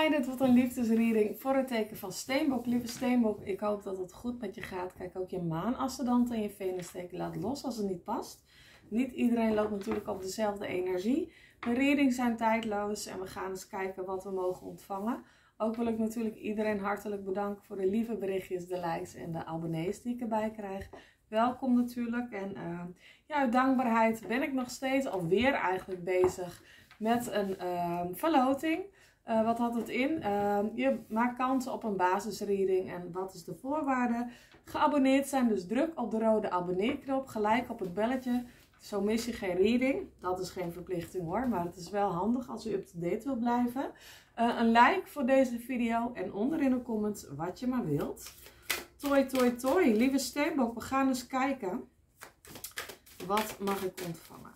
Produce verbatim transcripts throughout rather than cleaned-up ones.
Hi, dit wordt een liefdesreading voor het teken van Steenbok. Lieve Steenbok, ik hoop dat het goed met je gaat. Kijk ook je maanascendant en je venusteken. Laat los als het niet past. Niet iedereen loopt natuurlijk op dezelfde energie. De readings zijn tijdloos en we gaan eens kijken wat we mogen ontvangen. Ook wil ik natuurlijk iedereen hartelijk bedanken voor de lieve berichtjes, de likes en de abonnees die ik erbij krijg. Welkom natuurlijk. En uh, ja, uit dankbaarheid ben ik nog steeds alweer eigenlijk bezig met een uh, verloting. Uh, wat had het in? Uh, je maakt kans op een basisreading. En wat is de voorwaarde? Geabonneerd zijn, dus druk op de rode abonneerknop. Gelijk op het belletje. Zo mis je geen reading. Dat is geen verplichting hoor. Maar het is wel handig als u up-to-date wilt blijven. Uh, een like voor deze video. En onder in de comments wat je maar wilt. Toi, toi, toi. Lieve Steenbok, we gaan eens kijken. Wat mag ik ontvangen?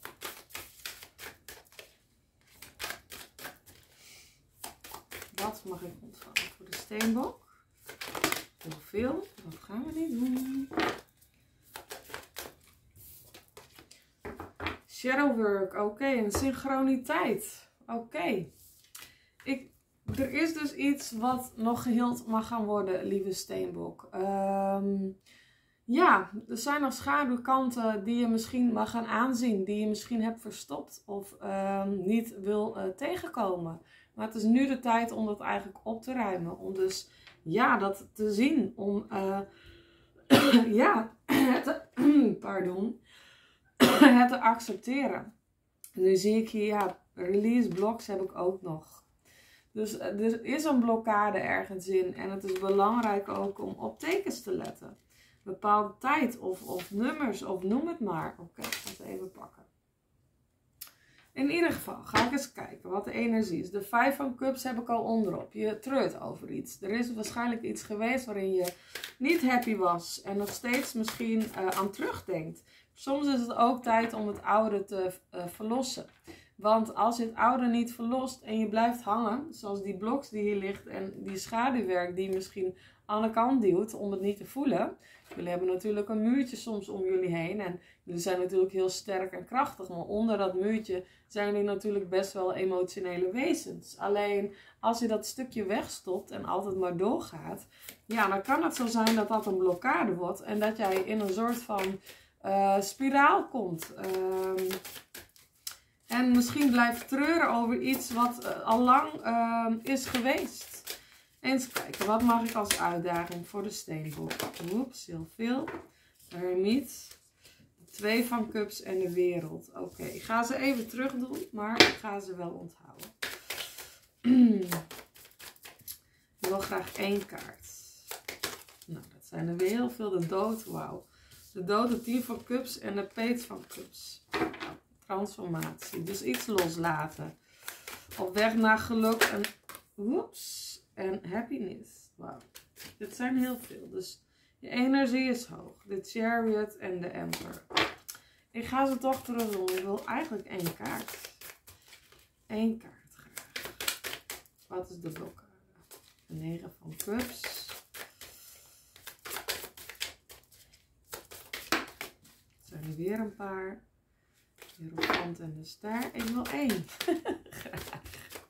Wat mag ik ontvangen voor de Steenbok? Heel veel. Dat gaan we niet doen. Shadowwork. Oké. Okay. En synchroniteit. Oké. Okay. Ik... Er is dus iets wat nog geheeld mag gaan worden, lieve Steenbok. Um, ja, er zijn nog schaduwkanten die je misschien mag gaan aanzien. Die je misschien hebt verstopt of um, niet wil uh, tegenkomen. Maar het is nu de tijd om dat eigenlijk op te ruimen. Om dus, ja, dat te zien. Om, uh, ja, het te, pardon, het te accepteren. Nu zie ik hier, ja, release blocks heb ik ook nog. Dus er is een blokkade ergens in. En het is belangrijk ook om op tekens te letten. Bepaalde tijd of, of nummers of noem het maar. Oké, okay, ik ga het even pakken. In ieder geval ga ik eens kijken wat de energie is. De vijf van cups heb ik al onderop. Je treurt over iets. Er is waarschijnlijk iets geweest waarin je niet happy was. En nog steeds misschien uh, aan terugdenkt. Soms is het ook tijd om het oude te uh, verlossen. Want als je het oude niet verlost en je blijft hangen, zoals die bloks die hier ligt en die schaduwwerk die misschien aan de kant duwt om het niet te voelen. Jullie hebben natuurlijk een muurtje soms om jullie heen en jullie zijn natuurlijk heel sterk en krachtig. Maar onder dat muurtje zijn jullie natuurlijk best wel emotionele wezens. Alleen als je dat stukje wegstopt en altijd maar doorgaat, ja, dan kan het zo zijn dat dat een blokkade wordt en dat jij in een soort van uh, spiraal komt. Uh, En misschien blijft treuren over iets wat uh, al lang uh, is geweest. Eens kijken, wat mag ik als uitdaging voor de Steenbok? Oeps, heel veel. De Hermiet. Twee van cups en de wereld. Oké, okay. Ik ga ze even terug doen, maar ik ga ze wel onthouden. Ik wil graag één kaart. Nou, dat zijn er weer heel veel. De dood, wauw. De dood, de tien van cups en de peet van cups. Transformatie. Dus iets loslaten. Op weg naar geluk en, whoops, en happiness. Wauw. Dit zijn heel veel. Dus je energie is hoog. De Chariot en de Emperor. Ik ga ze toch terug doen. Ik wil eigenlijk één kaart. Eén kaart graag. Wat is de blokkade? De negen van cups. Er zijn er weer een paar. De Hierophant en de ster. Ik wil één. Graag.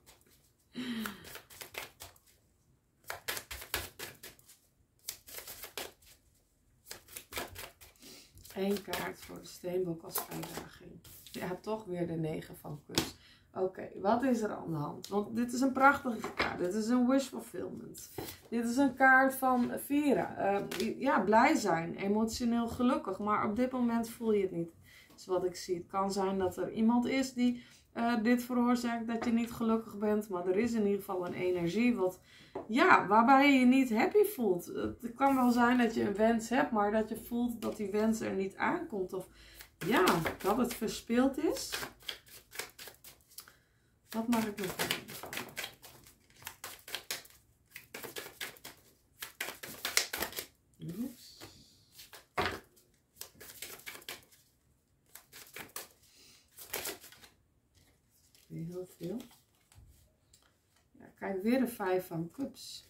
Eén kaart voor de Steenbok als uitdaging. Ja, toch weer de negen van cups. Oké, okay, wat is er aan de hand? Want dit is een prachtige kaart. Dit is een wish fulfillment. Dit is een kaart van vieren. Uh, ja, blij zijn. Emotioneel gelukkig. Maar op dit moment voel je het niet. Dus wat ik zie. Het kan zijn dat er iemand is die uh, dit veroorzaakt dat je niet gelukkig bent. Maar er is in ieder geval een energie wat, ja, waarbij je je niet happy voelt. Het kan wel zijn dat je een wens hebt, maar dat je voelt dat die wens er niet aankomt. Of ja, dat het verspeeld is. Wat mag ik nog doen? Heel veel. Ja, kijk, weer de vijf van cups.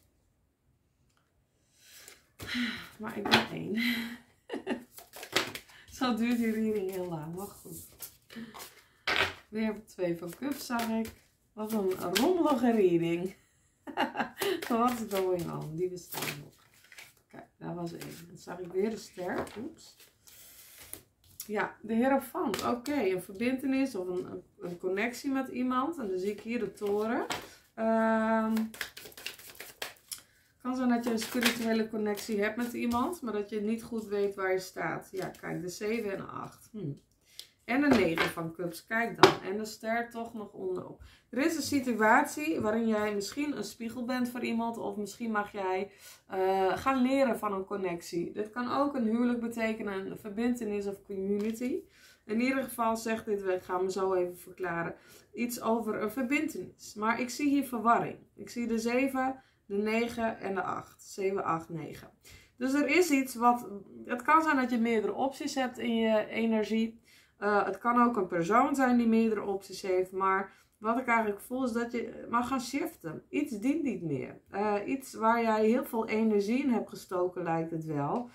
Maar ik ben één. Zo duurt die reading heel lang, maar goed. Weer twee van cups zag ik. Wat een rommelige reading. Wat is going on? Lieve steenbok. Kijk, daar was één. Dan zag ik weer een ster. Oeps. Ja, de Hierophant. Oké, okay, een verbintenis of een, een connectie met iemand. En dan zie ik hier de toren. Um, kan zijn dat je een spirituele connectie hebt met iemand, maar dat je niet goed weet waar je staat. Ja, kijk, de zeven en de acht. Hm. En de negen van cups, kijk dan. En de ster toch nog onderop. Er is een situatie waarin jij misschien een spiegel bent voor iemand. Of misschien mag jij uh, gaan leren van een connectie. Dit kan ook een huwelijk betekenen, een verbintenis of community. In ieder geval zegt dit, ik ga me zo even verklaren, iets over een verbintenis. Maar ik zie hier verwarring. Ik zie de zeven, de negen en de acht. zeven, acht, negen. Dus er is iets wat, het kan zijn dat je meerdere opties hebt in je energie. Uh, het kan ook een persoon zijn die meerdere opties heeft, maar wat ik eigenlijk voel is dat je mag gaan shiften. Iets dient niet meer. Uh, iets waar jij heel veel energie in hebt gestoken, lijkt het wel,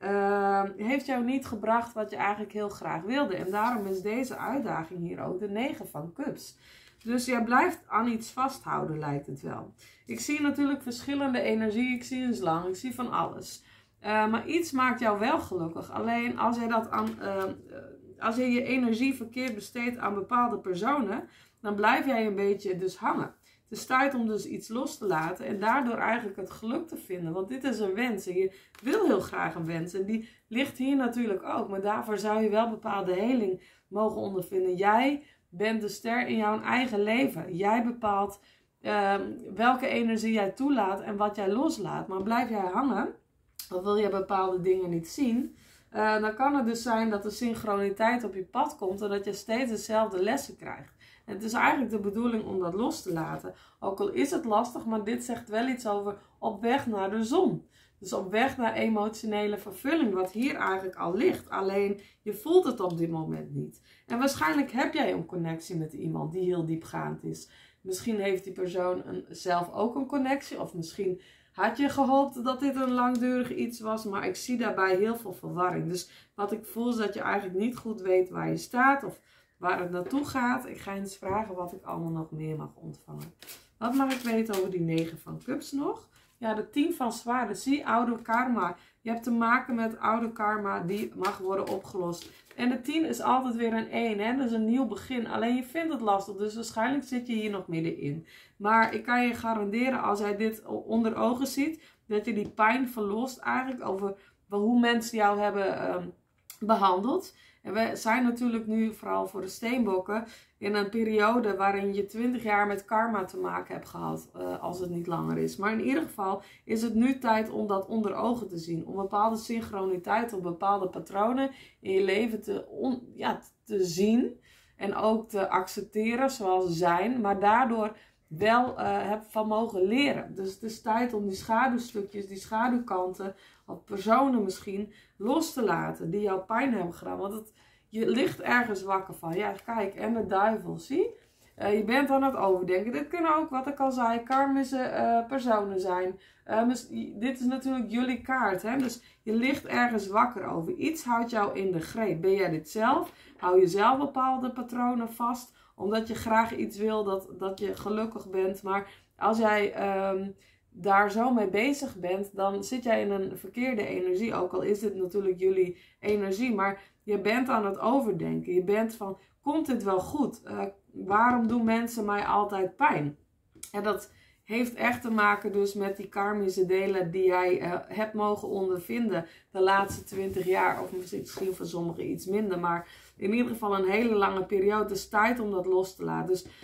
uh, heeft jou niet gebracht wat je eigenlijk heel graag wilde. En daarom is deze uitdaging hier ook de negen van cups. Dus jij blijft aan iets vasthouden, lijkt het wel. Ik zie natuurlijk verschillende energie, ik zie een slang, ik zie van alles. Uh, maar iets maakt jou wel gelukkig. Alleen als jij dat aan... Uh, Als je je energie verkeerd besteedt aan bepaalde personen, dan blijf jij een beetje dus hangen. Het is tijd om dus iets los te laten en daardoor eigenlijk het geluk te vinden. Want dit is een wens en je wil heel graag een wens. En die ligt hier natuurlijk ook. Maar daarvoor zou je wel bepaalde heling mogen ondervinden. Jij bent de ster in jouw eigen leven. Jij bepaalt uh, welke energie jij toelaat en wat jij loslaat. Maar blijf jij hangen, of wil je bepaalde dingen niet zien... Uh, dan kan het dus zijn dat de synchroniteit op je pad komt en dat je steeds dezelfde lessen krijgt. En het is eigenlijk de bedoeling om dat los te laten. Ook al is het lastig, maar dit zegt wel iets over op weg naar de zon. Dus op weg naar emotionele vervulling, wat hier eigenlijk al ligt. Alleen je voelt het op dit moment niet. En waarschijnlijk heb jij een connectie met iemand die heel diepgaand is. Misschien heeft die persoon een, zelf ook een connectie, of misschien... had je gehoopt dat dit een langdurig iets was, maar ik zie daarbij heel veel verwarring. Dus wat ik voel is dat je eigenlijk niet goed weet waar je staat of waar het naartoe gaat. Ik ga eens vragen wat ik allemaal nog meer mag ontvangen. Wat mag ik weten over die negen van cups nog? Ja, de tien van zwaarden. Zie, oude karma. Je hebt te maken met oude karma die mag worden opgelost. En de tien is altijd weer een één, hè? Dat is een nieuw begin. Alleen je vindt het lastig, dus waarschijnlijk zit je hier nog middenin. Maar ik kan je garanderen, als jij dit onder ogen ziet, dat je die pijn verlost eigenlijk over hoe mensen jou hebben um, behandeld. En we zijn natuurlijk nu, vooral voor de steenbokken, in een periode waarin je twintig jaar met karma te maken hebt gehad, uh, als het niet langer is. Maar in ieder geval is het nu tijd om dat onder ogen te zien. Om bepaalde synchroniteit of bepaalde patronen in je leven te, on, ja, te zien. En ook te accepteren zoals ze zijn. Maar daardoor wel uh, hebt van mogen leren. Dus het is tijd om die schaduwstukjes, die schaduwkanten, of personen misschien, los te laten die jou pijn hebben gedaan. Want het, je ligt ergens wakker van. Ja, kijk, en de duivel, zie? Uh, je bent aan het overdenken. Dit kunnen ook, wat ik al zei, karmische uh, personen zijn. Uh, dit is natuurlijk jullie kaart, hè? Dus je ligt ergens wakker over. Iets houdt jou in de greep. Ben jij dit zelf? Hou je zelf bepaalde patronen vast? Omdat je graag iets wil, dat, dat je gelukkig bent. Maar als jij um, daar zo mee bezig bent, dan zit jij in een verkeerde energie. Ook al is dit natuurlijk jullie energie. Maar je bent aan het overdenken. Je bent van, komt dit wel goed? Uh, waarom doen mensen mij altijd pijn? En dat heeft echt te maken dus met die karmische delen die jij uh, hebt mogen ondervinden de laatste twintig jaar. Of misschien voor sommigen iets minder. Maar in ieder geval een hele lange periode. Het is tijd om dat los te laten. Dus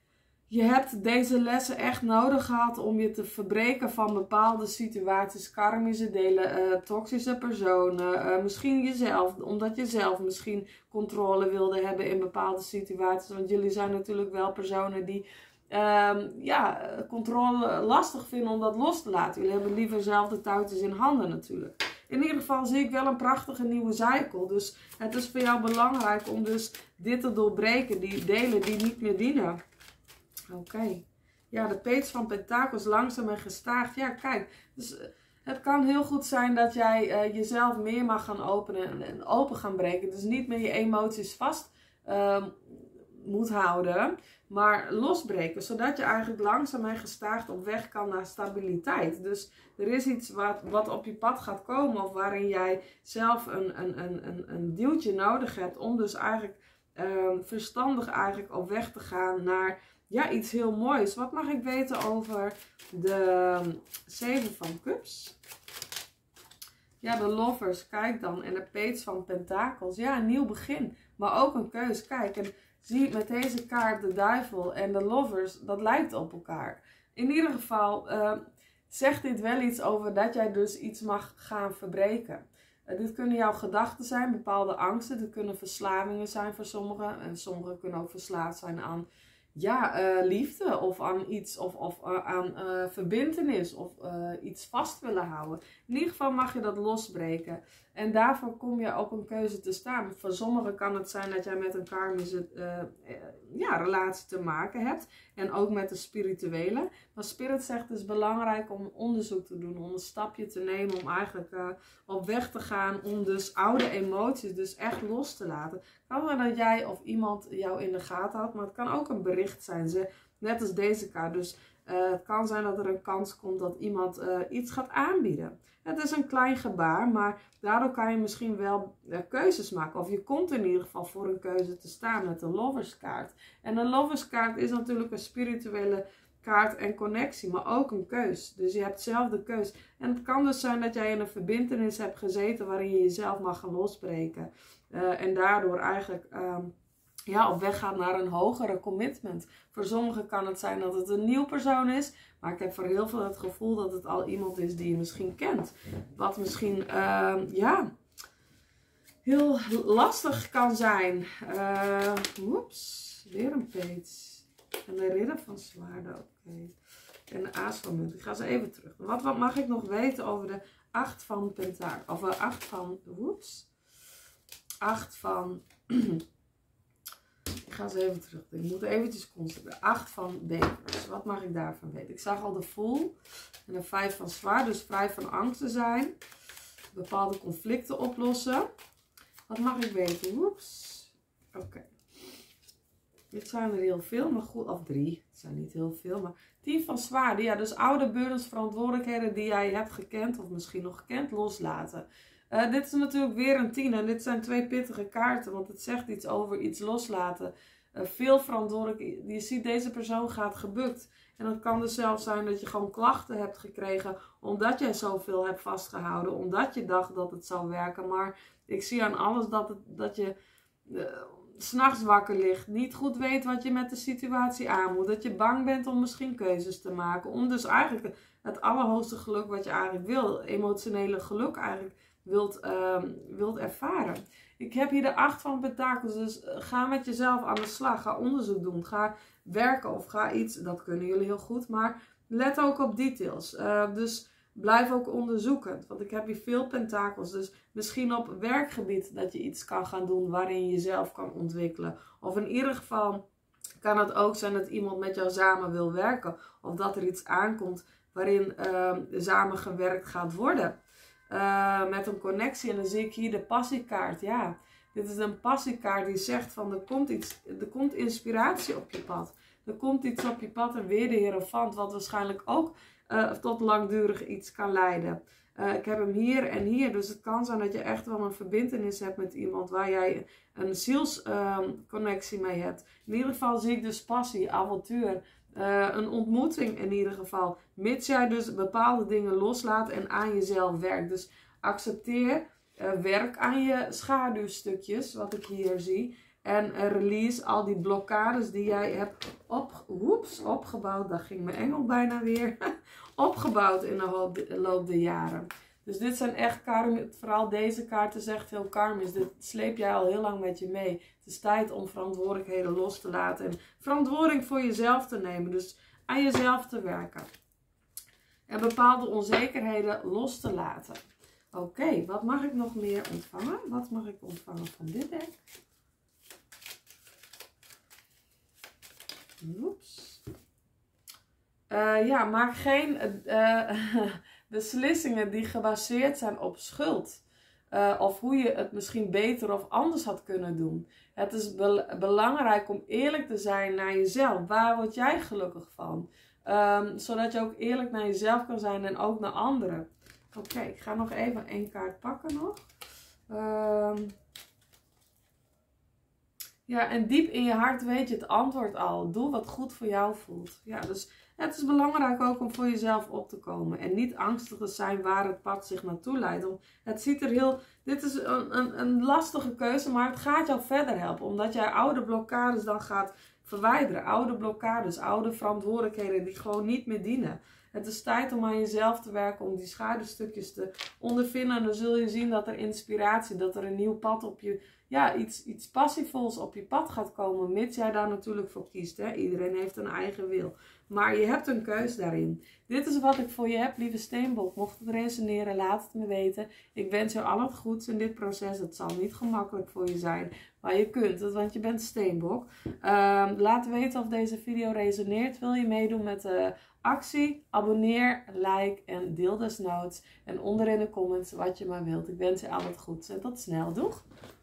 je hebt deze lessen echt nodig gehad om je te verbreken van bepaalde situaties, karmische delen, uh, toxische personen, uh, misschien jezelf, omdat je zelf misschien controle wilde hebben in bepaalde situaties. Want jullie zijn natuurlijk wel personen die um, ja, controle lastig vinden om dat los te laten. Jullie hebben liever zelf de touwtjes in handen natuurlijk. In ieder geval zie ik wel een prachtige nieuwe cycle. Dus het is voor jou belangrijk om dus dit te doorbreken, die delen die niet meer dienen. Oké. Okay. Ja, de page van Pentakels, langzaam en gestaag. Ja, kijk. Dus het kan heel goed zijn dat jij uh, jezelf meer mag gaan openen en, en open gaan breken. Dus niet meer je emoties vast uh, moet houden, maar losbreken. Zodat je eigenlijk langzaam en gestaag op weg kan naar stabiliteit. Dus er is iets wat, wat op je pad gaat komen of waarin jij zelf een, een, een, een, een duwtje nodig hebt om dus eigenlijk uh, verstandig eigenlijk op weg te gaan naar ja, iets heel moois. Wat mag ik weten over de zeven van Cups? Ja, de Lovers, kijk dan. En de Page van Pentakels. Ja, een nieuw begin. Maar ook een keus. Kijk, en zie met deze kaart de Duivel en de Lovers, dat lijkt op elkaar. In ieder geval uh, zegt dit wel iets over dat jij dus iets mag gaan verbreken. Uh, dit kunnen jouw gedachten zijn, bepaalde angsten. Dit kunnen verslavingen zijn voor sommigen. En sommigen kunnen ook verslaafd zijn aan ja, uh, liefde of aan iets of, of uh, aan uh, verbintenis of uh, iets vast willen houden. In ieder geval mag je dat losbreken. En daarvoor kom je op een keuze te staan. Voor sommigen kan het zijn dat jij met een karmische uh, uh, ja, relatie te maken hebt. En ook met de spirituele. Maar Spirit zegt het is belangrijk om onderzoek te doen. Om een stapje te nemen. Om eigenlijk uh, op weg te gaan. Om dus oude emoties dus echt los te laten. Het kan wel dat jij of iemand jou in de gaten houdt. Maar het kan ook een bericht zijn. Ze, net als deze kaart. Dus uh, het kan zijn dat er een kans komt dat iemand uh, iets gaat aanbieden. Het is een klein gebaar, maar daardoor kan je misschien wel uh, keuzes maken. Of je komt in ieder geval voor een keuze te staan met de Loverskaart. En de Loverskaart is natuurlijk een spirituele kaart en connectie, maar ook een keus. Dus je hebt zelf de keus. En het kan dus zijn dat jij in een verbintenis hebt gezeten waarin je jezelf mag gaan losbreken. Uh, en daardoor eigenlijk uh, ja, op weg gaat naar een hogere commitment. Voor sommigen kan het zijn dat het een nieuw persoon is. Maar ik heb voor heel veel het gevoel dat het al iemand is die je misschien kent. Wat misschien, uh, ja, heel lastig kan zijn. Uh, Oeps, weer een page. En de ridder van zwaarden, oké. Okay. En de aas van munt. Ik ga ze even terug. Wat, wat mag ik nog weten over de acht van pentakel? Of uh, acht van, oeps. Acht van... Ik ga ze even terug. Ik moet eventjes concentreren. acht van bekers. Wat mag ik daarvan weten? Ik zag al de Fool. En de vijf van zwaard. Dus vrij van angsten zijn. Bepaalde conflicten oplossen. Wat mag ik weten? Oeps. Oké. Okay. Dit zijn er heel veel. Maar goed. Of drie. Het zijn niet heel veel. Maar tien van zwaarden. Ja, dus oude burdens, verantwoordelijkheden die jij hebt gekend. Of misschien nog gekend. Loslaten. Uh, dit is natuurlijk weer een tien en dit zijn twee pittige kaarten, want het zegt iets over iets loslaten. Uh, veel verantwoordelijk, je ziet deze persoon gaat gebukt. En het kan dus zelfs zijn dat je gewoon klachten hebt gekregen omdat jij zoveel hebt vastgehouden. Omdat je dacht dat het zou werken, maar ik zie aan alles dat, het, dat je uh, 's nachts wakker ligt. Niet goed weet wat je met de situatie aan moet. Dat je bang bent om misschien keuzes te maken. Om dus eigenlijk het allerhoogste geluk wat je eigenlijk wil, emotionele geluk eigenlijk wilt, uh, wilt ervaren. Ik heb hier de acht van pentakels, dus ga met jezelf aan de slag. Ga onderzoek doen. Ga werken of ga iets, dat kunnen jullie heel goed, maar let ook op details. Uh, dus blijf ook onderzoekend, want ik heb hier veel pentakels. Dus misschien op werkgebied dat je iets kan gaan doen waarin je jezelf kan ontwikkelen. Of in ieder geval kan het ook zijn dat iemand met jou samen wil werken. Of dat er iets aankomt waarin uh, samen gewerkt gaat worden. Uh, met een connectie. En dan zie ik hier de passiekaart. Ja, dit is een passiekaart die zegt van er komt iets, er komt inspiratie op je pad. Er komt iets op je pad en weer de hierophant, wat waarschijnlijk ook uh, tot langdurig iets kan leiden. Uh, ik heb hem hier en hier, dus het kan zijn dat je echt wel een verbintenis hebt met iemand waar jij een zielsconnectie uh, mee hebt. In ieder geval zie ik dus passie, avontuur. Uh, een ontmoeting in ieder geval. Mits jij dus bepaalde dingen loslaat en aan jezelf werkt. Dus accepteer, uh, werk aan je schaduwstukjes, wat ik hier zie. En uh, release al die blokkades die jij hebt op, woeps, opgebouwd. Daar ging mijn engel bijna weer. opgebouwd in de loop der jaren. Dus dit zijn echt karmisch. Vooral deze kaarten is echt heel karmisch. Dit sleep jij al heel lang met je mee. Het is tijd om verantwoordelijkheden los te laten. En verantwoording voor jezelf te nemen. Dus aan jezelf te werken. En bepaalde onzekerheden los te laten. Oké, okay, wat mag ik nog meer ontvangen? Wat mag ik ontvangen van dit deck? Oeps. Uh, ja, maak geen uh, beslissingen die gebaseerd zijn op schuld. Uh, of hoe je het misschien beter of anders had kunnen doen. Het is be belangrijk om eerlijk te zijn naar jezelf. Waar word jij gelukkig van? Um, zodat je ook eerlijk naar jezelf kan zijn en ook naar anderen. Oké, okay, ik ga nog even één kaart pakken nog. Um, ja, en diep in je hart weet je het antwoord al. Doe wat goed voor jou voelt. Ja, dus het is belangrijk ook om voor jezelf op te komen. En niet angstig te zijn waar het pad zich naartoe leidt. Want het ziet er heel... Dit is een, een, een lastige keuze, maar het gaat jou verder helpen. Omdat jij oude blokkades dan gaat verwijderen. Oude blokkades, oude verantwoordelijkheden die gewoon niet meer dienen. Het is tijd om aan jezelf te werken, om die schaduwstukjes te ondervinden. En dan zul je zien dat er inspiratie, dat er een nieuw pad op je... Ja, iets, iets passievols op je pad gaat komen. Mits jij daar natuurlijk voor kiest. Hè? Iedereen heeft een eigen wil. Maar je hebt een keus daarin. Dit is wat ik voor je heb, lieve Steenbok. Mocht het resoneren, laat het me weten. Ik wens jou al het goeds in dit proces. Het zal niet gemakkelijk voor je zijn. Maar je kunt het, want je bent Steenbok. Um, laat weten of deze video resoneert. Wil je meedoen met de actie? Abonneer, like en deel desnoods. En onder in de comments wat je maar wilt. Ik wens je al het goeds en tot snel. Doeg!